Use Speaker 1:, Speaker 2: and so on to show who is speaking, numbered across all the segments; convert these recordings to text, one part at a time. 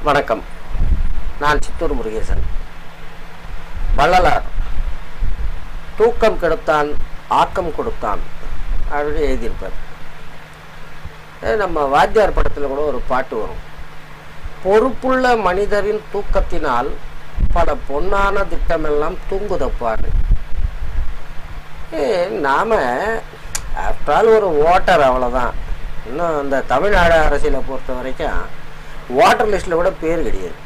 Speaker 1: வணக்கம். நான் சித்தூர் முருகேசன். வள்ளலார் தூக்கம் கெடுத்தான் ஆக்கம் கொடுத்தான் அப்படின்னு எழுதியிருப்பார். நம்ம வாத்தியார் படத்தில் கூட ஒரு பாட்டு வரும். பொறுப்புள்ள மனிதரின் தூக்கத்தினால் பல பொன்னான திட்டமெல்லாம் தூங்குதப்பாரு. நாம் ஆஃப்டரால் ஒரு ஓட்டர், அவ்வளோதான். இன்னும் இந்த தமிழ்நாடு அரசியலை பொறுத்த வரைக்கும் வாட்டர் லிஸ்ட்டில் கூட பேர் கிடையாது.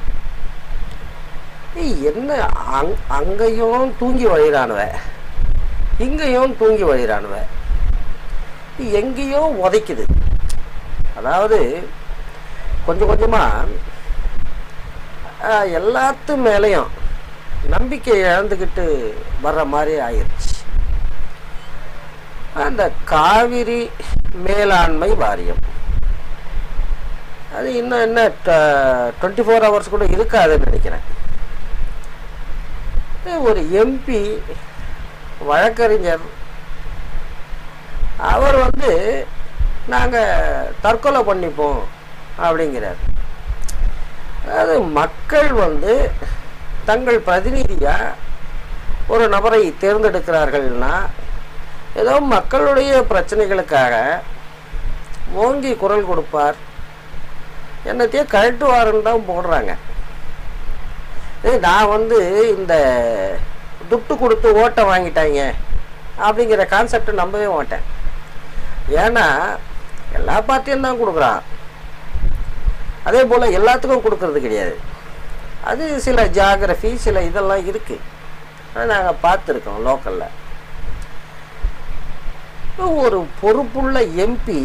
Speaker 1: என்ன அங்கேயும் தூங்கி வழிகிறானுவ, இங்கேயும் தூங்கி வழிகிறானுவ, எங்கேயோ உதைக்குது. அதாவது கொஞ்சம் கொஞ்சமாக எல்லாத்து மேலேயும் நம்பிக்கை இழந்துக்கிட்டு வர்ற மாதிரி ஆயிடுச்சு. அந்த காவிரி மேலாண்மை வாரியம் அது இன்னும் என்ன 24 hours கூட இருக்காதுன்னு நினைக்கிறேன். ஒரு எம்பி வழக்கறிஞர் அவர் நாங்கள் தற்கொலை பண்ணிப்போம் அப்படிங்கிறார். அதாவது மக்கள் தங்கள் பிரதிநிதியாக ஒரு நபரை தேர்ந்தெடுக்கிறார்கள்னா ஏதோ மக்களுடைய பிரச்சனைகளுக்காக ஓங்கி குரல் கொடுப்பார், என்னத்தையே கழட்டுவாருன்னு தான் போடுறாங்க. நான் இந்த துட்டு கொடுத்து ஓட்டை வாங்கிட்டாங்க அப்படிங்கிற கான்செப்டை நம்பவே மாட்டேன். ஏன்னா எல்லா பார்ட்டியும் தான் கொடுக்குறான், அதே போல் எல்லாத்துக்கும் கொடுக்கறது கிடையாது. அது சில ஜியாகிரஃபி சில இதெல்லாம் இருக்குது, அதை நாங்கள் பார்த்துருக்கோம் லோக்கலில். ஒரு பொறுப்புள்ள எம்பி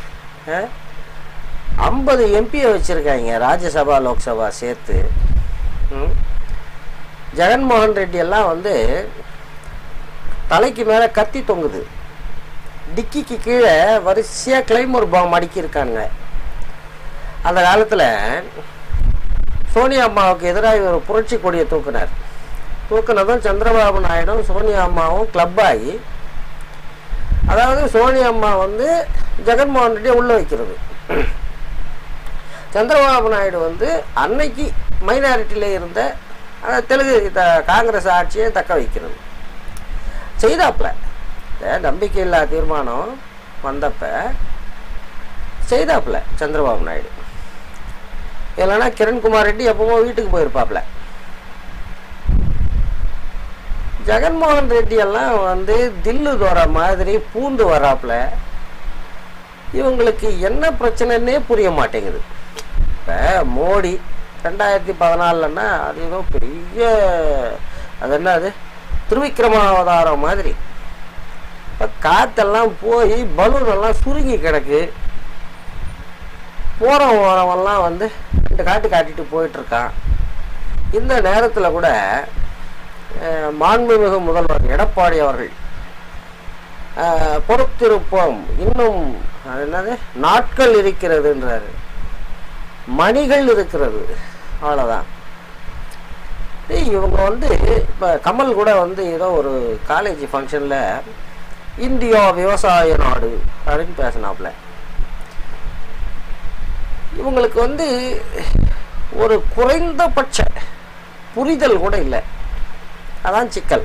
Speaker 1: 50 எம்பியை வச்சுருக்காங்க, ராஜ்யசபா லோக்சபா சேர்த்து. ஜெகன்மோகன் ரெட்டி எல்லாம் தலைக்கு மேலே கத்தி தொங்குது, டிக்கிக்கு கீழே வரிசையாக கிளைமோர் பாம் அடுக்கியிருக்கானுங்க. அந்த காலத்தில் சோனியா அம்மாவுக்கு எதிராக ஒரு புரட்சி கொடியை தூக்குனதும் சந்திரபாபு நாயுடும் சோனியா அம்மாவும் கிளப் ஆகி, அதாவது சோனியா அம்மா ஜெகன்மோகன் ரெட்டியை உள்ளே வைக்கிறது, சந்திரபாபு நாயுடு அன்னைக்கு மைனாரிட்டியில் இருந்த தெலுங்கு காங்கிரஸ் ஆட்சியை தக்க வைக்கிறது செய்தாப்புல. நம்பிக்கையில்லா தீர்மானம் வந்தப்ப செய்தாப்புல சந்திரபாபு நாயுடு. இல்லைன்னா கிரண்குமார் ரெட்டி எப்பவும் வீட்டுக்கு போயிருப்பாப்புல. ஜெகன்மோகன் ரெட்டி எல்லாம் தில்லு தோற மாதிரி பூந்து வராப்புல. இவங்களுக்கு என்ன பிரச்சனைன்னே புரிய மாட்டேங்குது. இப்போ மோடி 2014 அது ஏதோ பெரிய அது என்னது திருவிக்கிரமாவதாரம் மாதிரி. இப்போ காற்றெல்லாம் போய் பலூனெல்லாம் சுருங்கி கிடக்கு. போகிறவரெல்லாம் 2 காட்டு காட்டிட்டு போயிட்டுருக்கான். இந்த நேரத்தில் கூட மாண்புமிகு முதல்வர் எடப்பாடி அவர்கள் பொறுத்திருப்போம், இன்னும் என்னது நாட்கள் இருக்கிறதுன்றாரு, மணிகள் இருக்கிறது, அவ்வளோதான். இவங்க இப்போ கமல் கூட ஏதோ ஒரு காலேஜ் ஃபங்க்ஷனில் இந்தியா விவசாய நாடு அப்படின்னு பேசினாப்புல. இவங்களுக்கு ஒரு குறைந்தபட்ச புரிதல் கூட இல்லை. அதான் சிக்கல்.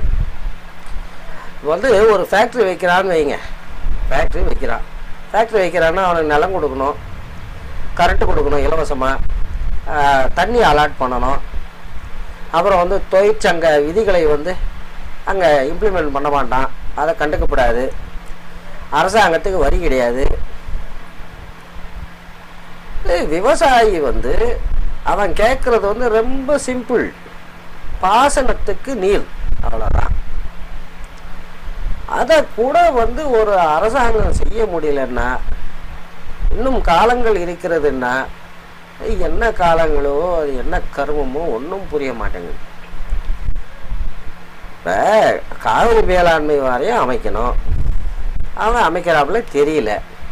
Speaker 1: ஒரு ஃபேக்ட்ரி வைக்கிறான்னு வைங்க, ஃபேக்ட்ரி வைக்கிறான்னா அவனுக்கு நிலம் கொடுக்கணும், கரண்ட்டு கொடுக்கணும் இலவசமாக, தண்ணி அலாட் பண்ணணும், அப்புறம் தொழிற்சங்க விதிகளை அங்கே இம்ப்ளிமெண்ட் பண்ண மாட்டான், அதை கண்டுக்கப்படாது, அரசாங்கத்துக்கு வரி கிடையாது. விவசாயி அவன் கேட்குறது ரொம்ப சிம்பிள், பாசனத்துக்கு நீர், அவ்வளோதான். அதை கூட ஒரு அரசாங்கம் செய்ய முடியலன்னா இன்னும் காலங்கள் இருக்கிறதுன்னா என்ன காலங்களோ அது என்ன கர்மமோ ஒன்றும் புரிய மாட்டேங்குது. இப்போ காவிரி மேலாண்மை வாரியம் அமைக்கணும், அவன் அமைக்கிறாப்புல தெரியல.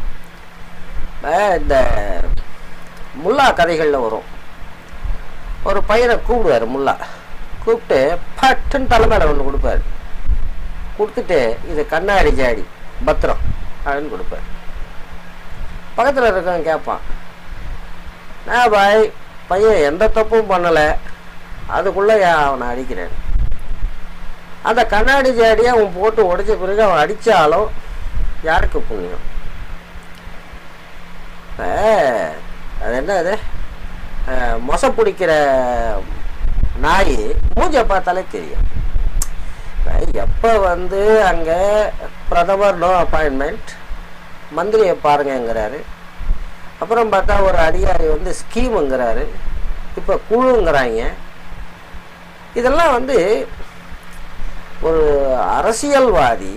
Speaker 1: இந்த முல்லா கதைகளில் வரும், ஒரு பையனை கூப்பிடுவார், முல்லா கூப்பிட்டு பட்டுன்னு தலைமையில ஒன்று கொடுப்பார், கொடுத்துட்டு இது கண்ணாடி ஜாடி பத்திரம் அப்படின்னு கொடுப்பார். பக்கத்தில் இருக்கவன் கேட்பான், நான் பாய் பையன் எந்த தப்பும் பண்ணலை, அதுக்குள்ளே அவனை அடிக்கிறேன். அந்த கண்ணாடி ஜாடியை அவன் போட்டு உடைச்ச பிறகு அவன் அடித்தாலும் யாருக்கு புண்ணியம்? அது என்ன, அது மொசை பிடிக்கிற நாய் மூஞ்சை பார்த்தாலே தெரியும். எப்போ அங்கே பிரதமர் நோ அப்பாயின்மெண்ட், மந்திரியை பாருங்கங்கிறாரு. அப்புறம் பார்த்தா ஒரு அதிகாரி ஸ்கீமுங்கிறாரு, இப்போ குழுங்கிறாங்க. இதெல்லாம் ஒரு அரசியல்வாதி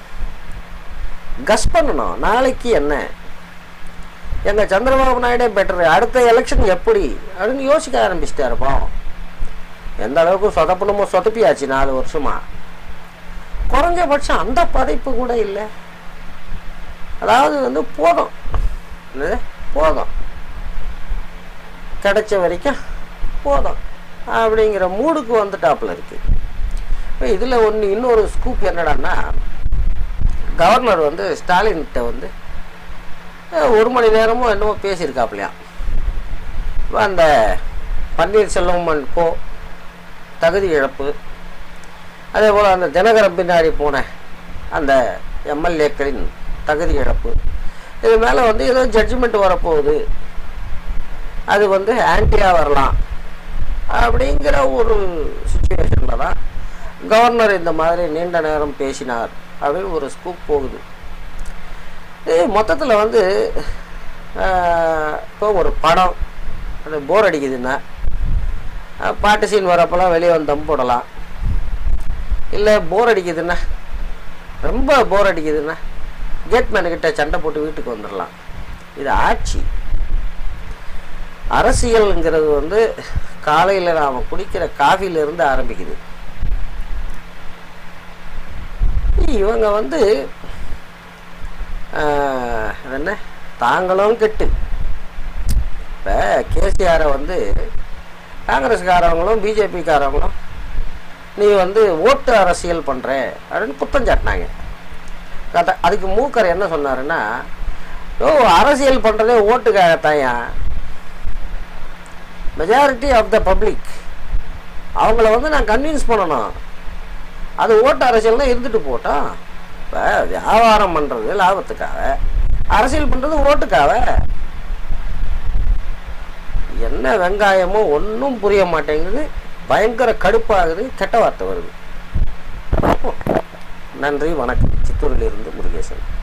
Speaker 1: கஸ் பண்ணணும். நாளைக்கு என்ன, எங்கள் சந்திரபாபு நாயுடே பெட்டரு, அடுத்த எலெக்ஷன் எப்படி அப்படின்னு யோசிக்க ஆரம்பிச்சிட்டாருப்பா. எந்த அளவுக்கு சொதப்பணுமோ சொதப்பியாச்சு 4 வருஷமா. குறைஞ்சபட்சம் அந்த பதைப்பு கூட இல்லை. அதாவது போதும் போதும், கிடைச்ச வரைக்கும் போதும் அப்படிங்கிற மூடுக்கு வந்துட்டாப்புல இருக்கு. இப்போ இதில் இன்னொரு ஸ்கூப் என்னடான்னா, கவர்னர் ஸ்டாலின்கிட்ட 1 மணி நேரமும் என்னமோ பேசியிருக்காப்லையா. அந்த பன்னீர்செல்வம் கோ தகுதி இழப்பு, அதே போல் அந்த தினகரன் பின்னாடி போன அந்த எம்எல்ஏக்களின் தகுதி இழப்பு, இது மேலே ஏதோ ஜட்ஜ்மெண்ட் வரப்போகுது, அது ஆன்டியாக வரலாம் அப்படிங்கிற ஒரு சுச்சுவேஷனில் தான் கவர்னர் இந்த மாதிரி நீண்ட நேரம் பேசினார் அப்படின்னு ஒரு ஸ்கூப் போகுது. மொத்தத்தில் இப்போ ஒரு படம் அது போர் அடிக்குதுன்னா பாட்டு சீன் வரப்பெல்லாம் வெளியே தம் போடலாம். இல்லை போர் அடிக்குதுன்னா, ரொம்ப போர் அடிக்குதுன்னா கேட்மேனுக்கிட்ட சண்டை போட்டு வீட்டுக்கு வந்துடலாம். இது ஆட்சி. அரசியல்ங்கிறது காலையில் நாம் குடிக்கிற காஃபியிலிருந்து ஆரம்பிக்குது. இவங்க என்ன தாங்களும் கெட்டு, இப்போ கேசிஆரை காங்கிரஸ்காரவங்களும் பிஜேபிக்காரவங்களும் நீ ஓட்டு அரசியல் பண்ணுற அப்படின்னு குத்தம் சாட்டினாங்க. அதுக்கு மூக்கர் என்ன சொன்னாருன்னா, அரசியல் பண்ணுறதே ஓட்டுக்காகத்தாயா, மெஜாரிட்டி ஆஃப் த பப்ளிக் அவங்கள நான் கன்வின்ஸ் பண்ணணும், அது ஓட்டு அரசியல் இருந்துட்டு போட்டோம். இப்போ வியாபாரம் பண்ணுறது லாபத்துக்காக, அரசியல் பண்ணுறது ஓட்டுக்காக. என்ன வெங்காயமோ ஒன்றும் புரிய மாட்டேங்குது, பயங்கர கடுப்பாகுது, கெட்ட வார்த்தை வருது. நன்றி, வணக்கம். சித்தூரிலிருந்து முருகேசன்.